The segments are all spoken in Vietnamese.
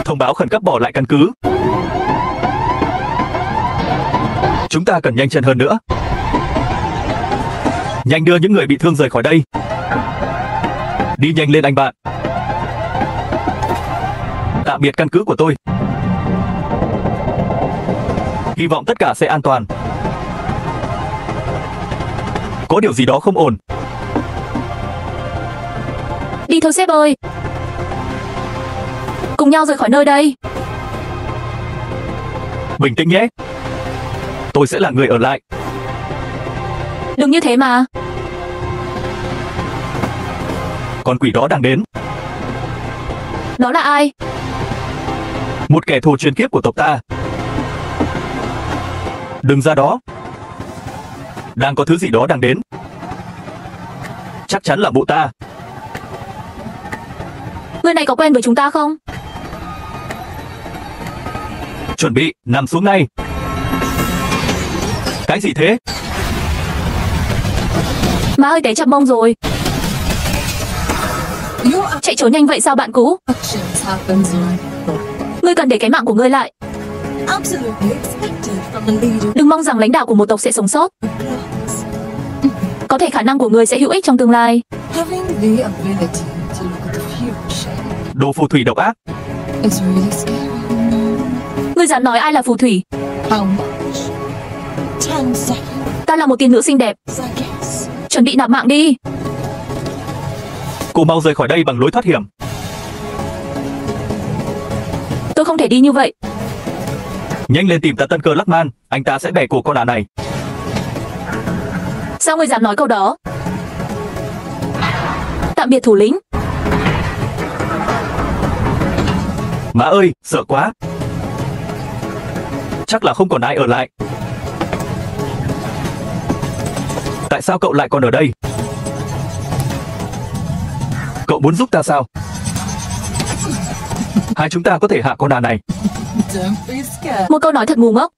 Thông báo khẩn cấp bỏ lại căn cứ. Chúng ta cần nhanh chân hơn nữa. Nhanh đưa những người bị thương rời khỏi đây. Đi nhanh lên anh bạn. Tạm biệt căn cứ của tôi. Hy vọng tất cả sẽ an toàn. Có điều gì đó không ổn. Đi thôi sếp ơi. Cùng nhau rời khỏi nơi đây. Bình tĩnh nhé. Tôi sẽ là người ở lại. Đừng như thế mà. Con quỷ đó đang đến. Đó là ai? Một kẻ thù truyền kiếp của tộc ta. Đừng ra đó. Đang có thứ gì đó đang đến. Chắc chắn là mụ ta. Người này có quen với chúng ta không? Chuẩn bị, nằm xuống ngay. Cái gì thế? Má ơi, té chập mông rồi. Chạy trốn nhanh vậy sao bạn cũ? Ngươi cần để cái mạng của ngươi lại. Đừng mong rằng lãnh đạo của một tộc sẽ sống sót. Có thể khả năng của ngươi sẽ hữu ích trong tương lai. Đồ phù thủy độc ác. Ngươi dám nói ai là phù thủy? Ta là một tiên nữ xinh đẹp. Chuẩn bị nạp mạng đi. Cô mau rời khỏi đây bằng lối thoát hiểm. Tôi không thể đi như vậy. Nhanh lên tìm Tân Cơ Lachman, anh ta sẽ bẻ cổ con đà này. Sao ngươi dám nói câu đó? Tạm biệt thủ lĩnh. Má ơi, sợ quá. Chắc là không còn ai ở lại. Tại sao cậu lại còn ở đây? Cậu muốn giúp ta sao? Hai chúng ta có thể hạ con đà này. Một câu nói thật ngu ngốc.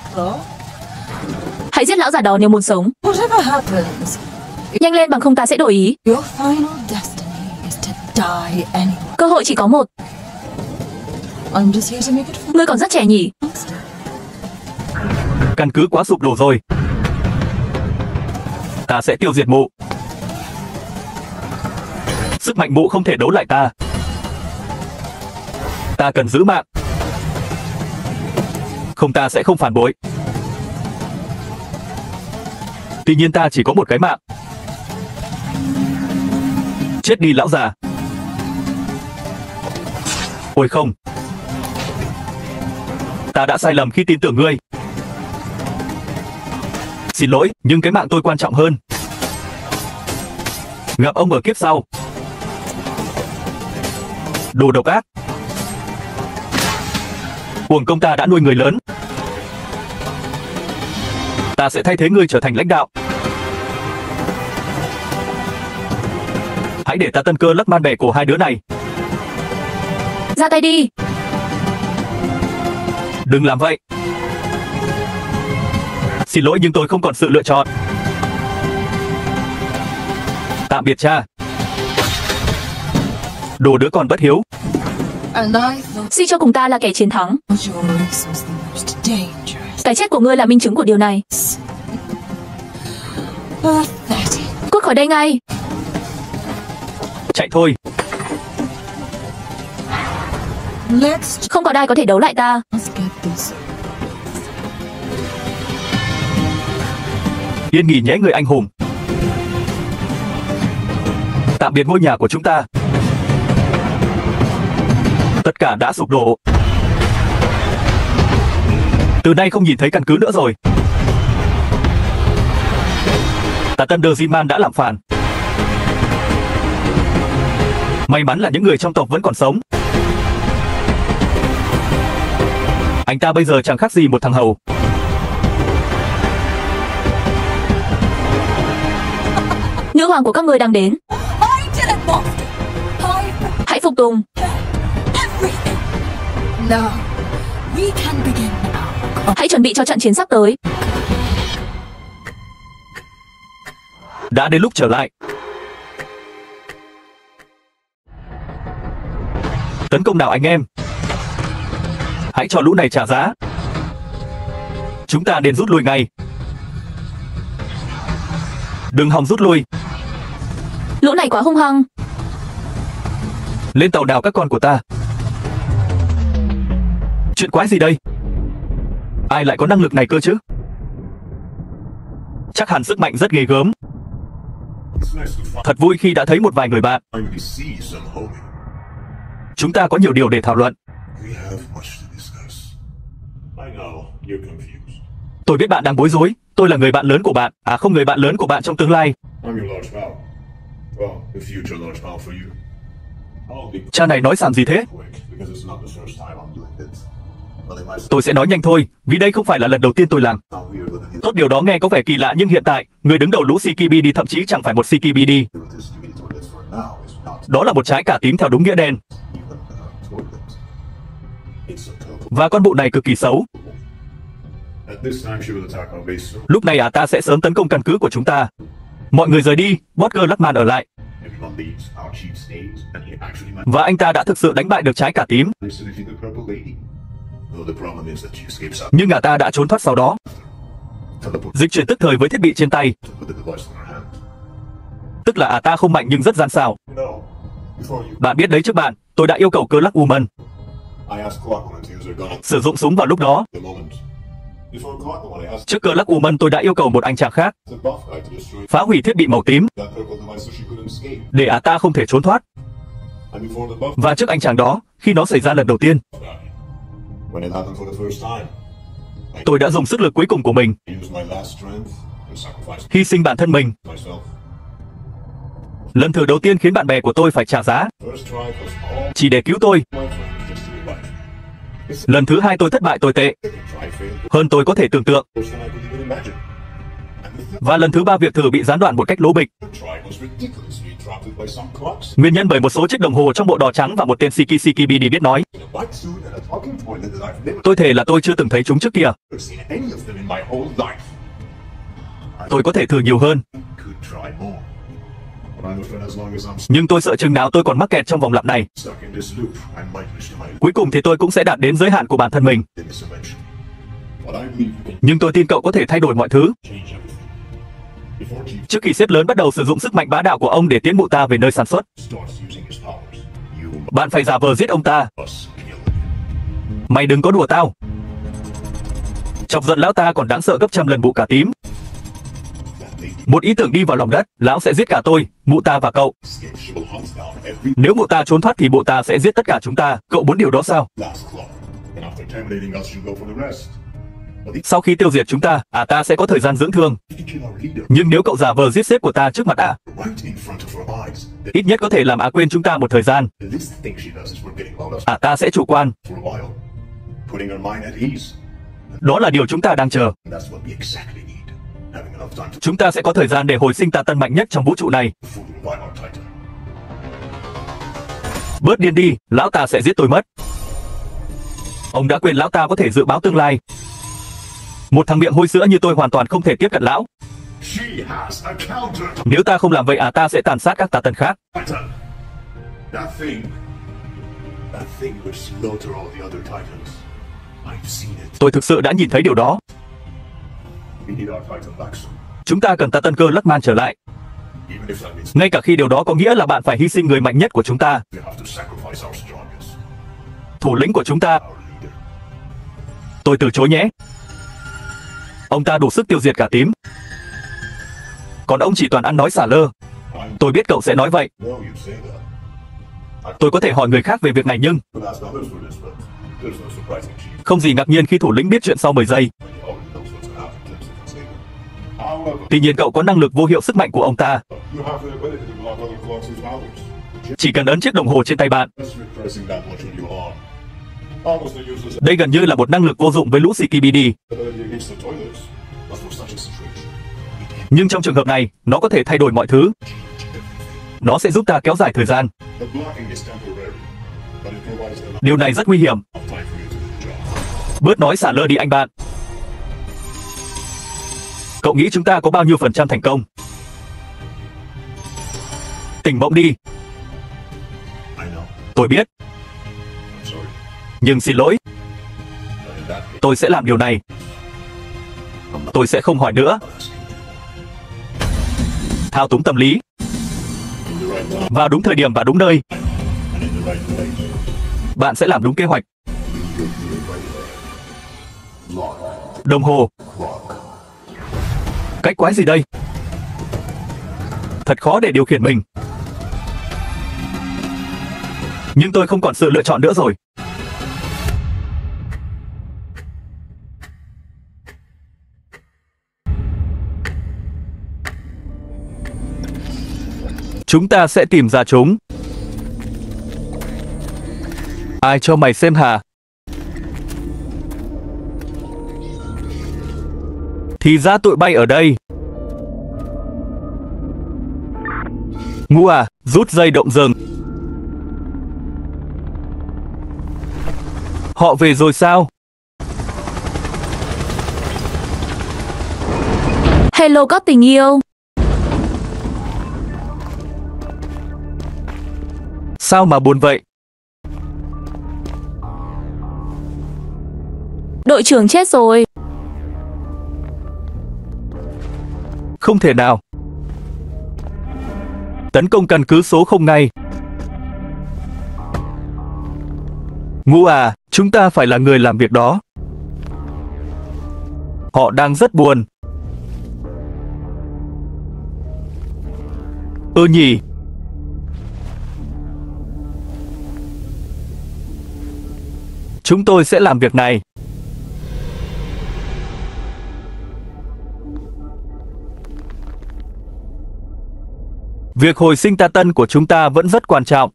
Hãy giết lão già đó nếu muốn sống. Nhanh lên bằng không ta sẽ đổi ý. Cơ hội chỉ có một. Ngươi còn rất trẻ nhỉ? Căn cứ quá sụp đổ rồi. Ta sẽ tiêu diệt mụ. Sức mạnh mụ không thể đấu lại ta. Ta cần giữ mạng. Không, ta sẽ không phản bội. Tuy nhiên ta chỉ có một cái mạng. Chết đi lão già. Ôi không. Ta đã sai lầm khi tin tưởng ngươi. Xin lỗi, nhưng cái mạng tôi quan trọng hơn. Gặp ông ở kiếp sau. Đồ độc ác. Uổng công ta đã nuôi người lớn. Ta sẽ thay thế ngươi trở thành lãnh đạo. Hãy để ta Tân Cơ Lachman bẻ cổ hai đứa này. Ra tay đi. Đừng làm vậy. Xin lỗi nhưng tôi không còn sự lựa chọn. Tạm biệt cha. Đồ đứa con bất hiếu. Suy cho cùng ta là kẻ chiến thắng. Cái chết của ngươi là minh chứng của điều này. Cút khỏi đây ngay. Chạy thôi. Không có ai có thể đấu lại ta. Yên nghỉ nhé người anh hùng. Tạm biệt ngôi nhà của chúng ta. Tất cả đã sụp đổ. Từ nay không nhìn thấy căn cứ nữa rồi. Tân Djiman đã làm phản. May mắn là những người trong tộc vẫn còn sống. Anh ta bây giờ chẳng khác gì một thằng hầu. Nữ hoàng của các ngươi đang đến. Hãy phục tùng. Hãy chuẩn bị cho trận chiến sắp tới. Đã đến lúc trở lại. Tấn công nào anh em. Hãy cho lũ này trả giá. Chúng ta nên rút lui ngay. Đừng hòng rút lui. Lũ này quá hung hăng. Lên tàu nào các con của ta. Chuyện quái gì đây? Ai lại có năng lực này cơ chứ? Chắc hẳn sức mạnh rất ghê gớm. Thật vui khi đã thấy một vài người bạn. Chúng ta có nhiều điều để thảo luận. Tôi biết bạn đang bối rối. Tôi là người bạn lớn của bạn. À không, người bạn lớn của bạn trong tương lai. Cha này nói xàm gì thế? Tôi sẽ nói nhanh thôi, vì đây không phải là lần đầu tiên tôi làm. Tốt, điều đó nghe có vẻ kỳ lạ, nhưng hiện tại, người đứng đầu lũ CKBD thậm chí chẳng phải một CKBD. Đó là một trái cà tím theo đúng nghĩa đen. Và con bụ này cực kỳ xấu. Lúc này ta sẽ sớm tấn công căn cứ của chúng ta. Mọi người rời đi, Bodger Luckman ở lại. Và anh ta đã thực sự đánh bại được trái cà tím. Nhưng ta đã trốn thoát sau đó. Dịch chuyển tức thời với thiết bị trên tay. Tức là ta không mạnh nhưng rất gian xảo. Bạn biết đấy trước bạn, tôi đã yêu cầu Clark Woman sử dụng súng vào lúc đó. Trước Clark Woman tôi đã yêu cầu một anh chàng khác phá hủy thiết bị màu tím để ta không thể trốn thoát. Và trước anh chàng đó, khi nó xảy ra lần đầu tiên, tôi đã dùng sức lực cuối cùng của mình, hy sinh bản thân mình. Lần thử đầu tiên khiến bạn bè của tôi phải trả giá chỉ để cứu tôi. Lần thứ hai tôi thất bại tồi tệ hơn tôi có thể tưởng tượng. Và lần thứ ba việc thử bị gián đoạn một cách lố bịch. Nguyên nhân bởi một số chiếc đồng hồ trong bộ đỏ trắng và một tên CKBD biết nói. Tôi thề là tôi chưa từng thấy chúng trước kia. Tôi có thể thử nhiều hơn. Nhưng tôi sợ chừng nào tôi còn mắc kẹt trong vòng lặp này. Cuối cùng thì tôi cũng sẽ đạt đến giới hạn của bản thân mình. Nhưng tôi tin cậu có thể thay đổi mọi thứ. Trước khi sếp lớn bắt đầu sử dụng sức mạnh bá đạo của ông để tiến mụ ta về nơi sản xuất, bạn phải giả vờ giết ông ta. Mày đừng có đùa tao. Chọc giận lão ta còn đáng sợ gấp trăm lần bụ cà tím. Một ý tưởng đi vào lòng đất, lão sẽ giết cả tôi, mụ ta và cậu. Nếu mụ ta trốn thoát thì mụ ta sẽ giết tất cả chúng ta. Cậu muốn điều đó sao? Sau khi tiêu diệt chúng ta, ta sẽ có thời gian dưỡng thương. Nhưng nếu cậu giả vờ giết sếp của ta trước mặt ít nhất có thể làm quên chúng ta một thời gian. Ta sẽ chủ quan. Đó là điều chúng ta đang chờ. Chúng ta sẽ có thời gian để hồi sinh tà tân mạnh nhất trong vũ trụ này. Bớt điên đi, lão ta sẽ giết tôi mất. Ông đã quên lão ta có thể dự báo tương lai. Một thằng miệng hôi sữa như tôi hoàn toàn không thể tiếp cận lão. Nếu ta không làm vậy ta sẽ tàn sát các tà tân khác. Tôi thực sự đã nhìn thấy điều đó. Chúng ta cần tà tân cơ Luckman trở lại. Ngay cả khi điều đó có nghĩa là bạn phải hy sinh người mạnh nhất của chúng ta. Thủ lĩnh của chúng ta. Tôi từ chối nhé. Ông ta đủ sức tiêu diệt cả tím. Còn ông chỉ toàn ăn nói xả lơ. Tôi biết cậu sẽ nói vậy. Tôi có thể hỏi người khác về việc này nhưng không gì ngạc nhiên khi thủ lĩnh biết chuyện sau 10 giây. Tuy nhiên cậu có năng lực vô hiệu sức mạnh của ông ta. Chỉ cần ấn chiếc đồng hồ trên tay bạn. Đây gần như là một năng lực vô dụng với lũ CKBD. Nhưng trong trường hợp này, nó có thể thay đổi mọi thứ. Nó sẽ giúp ta kéo dài thời gian. Điều này rất nguy hiểm. Bớt nói xả lơ đi anh bạn. Cậu nghĩ chúng ta có bao nhiêu % thành công? Tỉnh bỗng đi. Tôi biết. Nhưng xin lỗi. Tôi sẽ làm điều này. Tôi sẽ không hỏi nữa. Thao túng tâm lý. Vào đúng thời điểm và đúng nơi. Bạn sẽ làm đúng kế hoạch. Đồng hồ. Cách quái gì đây? Thật khó để điều khiển mình. Nhưng tôi không còn sự lựa chọn nữa rồi. Chúng ta sẽ tìm ra chúng. Ai cho mày xem hả? Thì ra tụi bay ở đây. Ngu à, rút dây động rừng. Họ về rồi sao? Hello các tình yêu. Sao mà buồn vậy? Đội trưởng chết rồi. Không thể nào. Tấn công căn cứ số 0 ngay. Ngu à, chúng ta phải là người làm việc đó. Họ đang rất buồn. Nhỉ. Chúng tôi sẽ làm việc này. Việc hồi sinh ta tân của chúng ta vẫn rất quan trọng.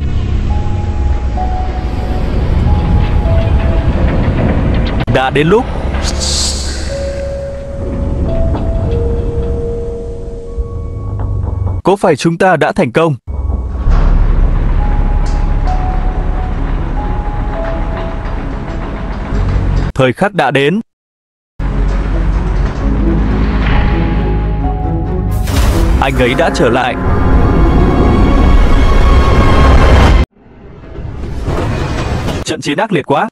Đã đến lúc. Có phải chúng ta đã thành công? Thời khắc đã đến. Anh ấy đã trở lại. Trận chiến ác liệt quá.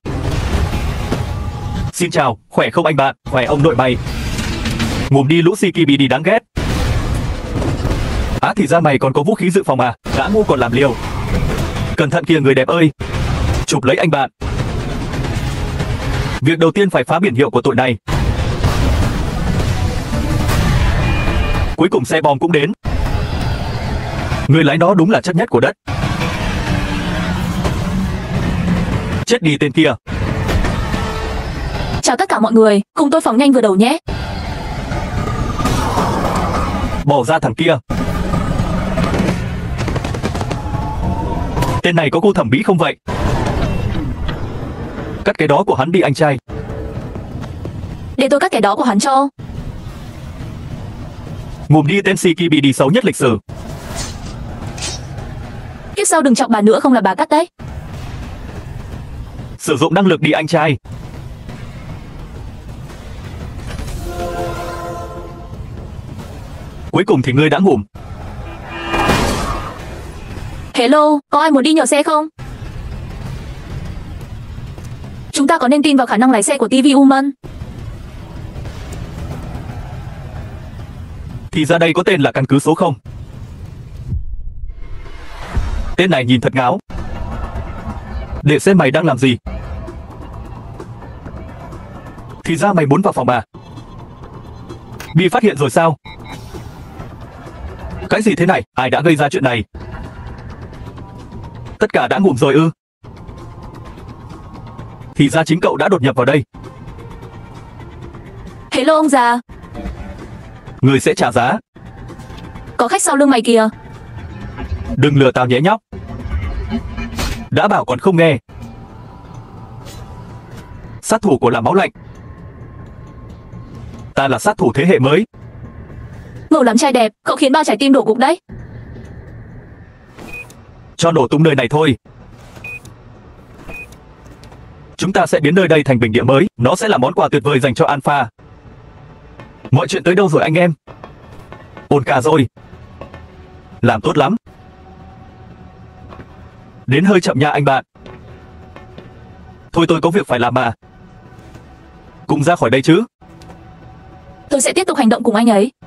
Xin chào, khỏe không anh bạn, khỏe ông nội mày. Ngủm đi lũ CKBD đáng ghét. Thì ra mày còn có vũ khí dự phòng à, đã ngu còn làm liều. Cẩn thận kìa người đẹp ơi. Chụp lấy anh bạn. Việc đầu tiên phải phá biển hiệu của tụi này. Cuối cùng xe bom cũng đến. Người lái nó đúng là chất nhất của đất. Chết đi tên kia. Chào tất cả mọi người, cùng tôi phóng nhanh vừa đầu nhé. Bỏ ra thằng kia. Tên này có gu thẩm mỹ không vậy? Cắt cái đó của hắn đi anh trai. Để tôi cắt cái đó của hắn cho. Ngủm đi tên CKBD xấu nhất lịch sử. Kiếp sau đừng chọc bà nữa không là bà cắt đấy. Sử dụng năng lực đi anh trai. Cuối cùng thì ngươi đã ngủm. Hello, có ai muốn đi nhờ xe không? Chúng ta có nên tin vào khả năng lái xe của TV Woman? Thì ra đây có tên là căn cứ số 0. Tên này nhìn thật ngáo. Để xem mày đang làm gì. Thì ra mày muốn vào phòng à? Bị phát hiện rồi sao? Cái gì thế này? Ai đã gây ra chuyện này? Tất cả đã ngủm rồi ư? Thì ra chính cậu đã đột nhập vào đây. Hello ông già. Người sẽ trả giá. Có khách sau lưng mày kìa. Đừng lừa tao nhé nhóc. Đã bảo còn không nghe. Sát thủ của làm máu lạnh. Ta là sát thủ thế hệ mới. Ngầu lắm trai đẹp, cậu khiến bao trái tim đổ gục đấy. Cho nổ tung nơi này thôi. Chúng ta sẽ biến nơi đây thành bình địa mới. Nó sẽ là món quà tuyệt vời dành cho Alpha. Mọi chuyện tới đâu rồi anh em? Ổn cả rồi. Làm tốt lắm. Đến hơi chậm nha anh bạn. Thôi tôi có việc phải làm mà. Cùng ra khỏi đây chứ. Tôi sẽ tiếp tục hành động cùng anh ấy.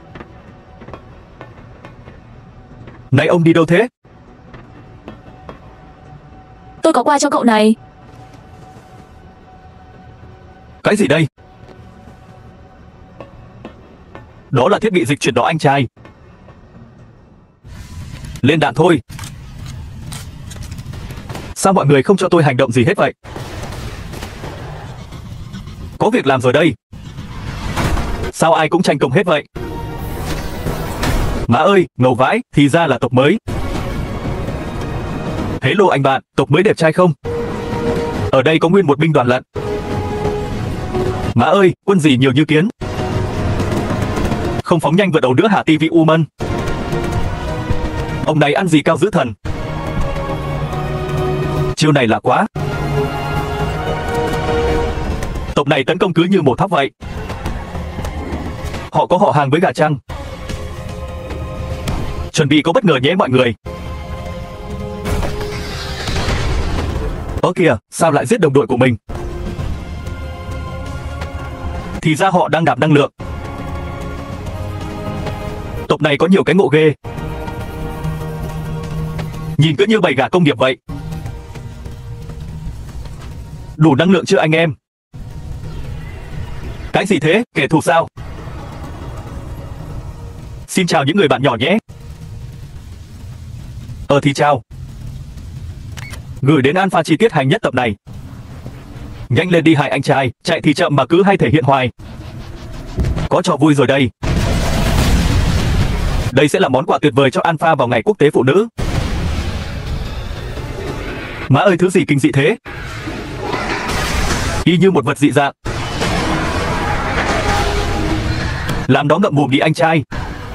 Này ông đi đâu thế? Tôi có quà cho cậu này. Cái gì đây? Đó là thiết bị dịch chuyển đó anh trai. Lên đạn thôi. Sao mọi người không cho tôi hành động gì hết vậy? Có việc làm rồi đây. Sao ai cũng tranh công hết vậy? Má ơi, ngầu vãi, thì ra là tộc mới. Hello anh bạn, tộc mới đẹp trai không? Ở đây có nguyên một binh đoàn lận. Má ơi, quân gì nhiều như kiến. Không phóng nhanh vượt đầu nữa hả TV Woman? Ông này ăn gì cao dữ thần? Chiêu này lạ quá. Tộc này tấn công cứ như một thóc vậy. Họ có họ hàng với gà trăng. Chuẩn bị có bất ngờ nhé mọi người. Ơ kìa, sao lại giết đồng đội của mình? Thì ra họ đang nạp năng lượng. Tộc này có nhiều cái ngộ ghê. Nhìn cứ như bầy gà công nghiệp vậy. Đủ năng lượng chưa anh em? Cái gì thế, kẻ thù sao? Xin chào những người bạn nhỏ nhé. Thì chào. Gửi đến Alpha chi tiết hành nhất tập này. Nhanh lên đi hai anh trai, chạy thì chậm mà cứ hay thể hiện hoài. Có trò vui rồi đây. Đây sẽ là món quà tuyệt vời cho Alpha vào ngày quốc tế phụ nữ. Má ơi, thứ gì kinh dị thế? Y như một vật dị dạng. Làm đó ngậm mồm đi anh trai.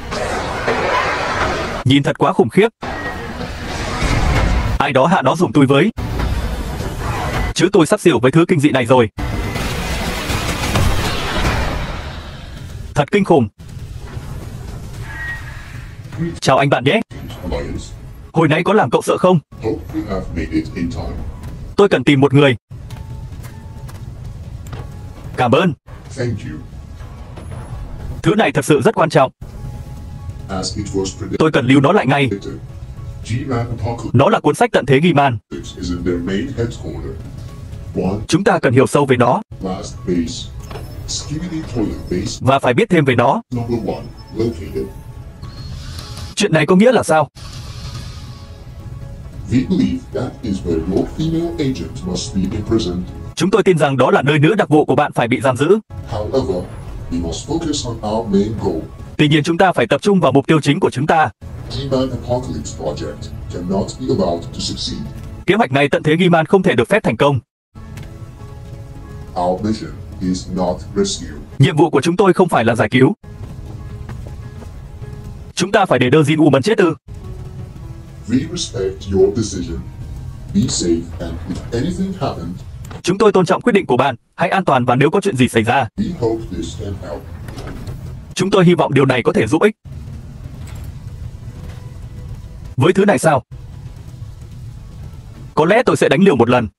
Nhìn thật quá khủng khiếp. Ai đó hạ nó dùng tôi với. Chứ tôi sắp xỉu với thứ kinh dị này rồi. Thật kinh khủng. Chào anh bạn nhé. Hồi nãy có làm cậu sợ không? Tôi cần tìm một người. Cảm ơn. Thứ này thật sự rất quan trọng. Tôi cần lưu nó lại ngay. Nó là cuốn sách tận thế G-Man. Chúng ta cần hiểu sâu về nó. Và phải biết thêm về nó. Chuyện này có nghĩa là sao? Chúng tôi tin rằng đó là nơi nữ đặc vụ của bạn phải bị giam giữ. Tuy nhiên chúng ta phải tập trung vào mục tiêu chính của chúng ta. Kế hoạch này tận thế G-Man không thể được phép thành công. Nhiệm vụ của chúng tôi không phải là giải cứu. Chúng ta phải để Dơ Jin Woman chết ư? Chúng tôi tôn trọng quyết định của bạn. Hãy an toàn và nếu có chuyện gì xảy ra. Chúng tôi hy vọng điều này có thể giúp ích. Với thứ này sao? Có lẽ tôi sẽ đánh liều một lần.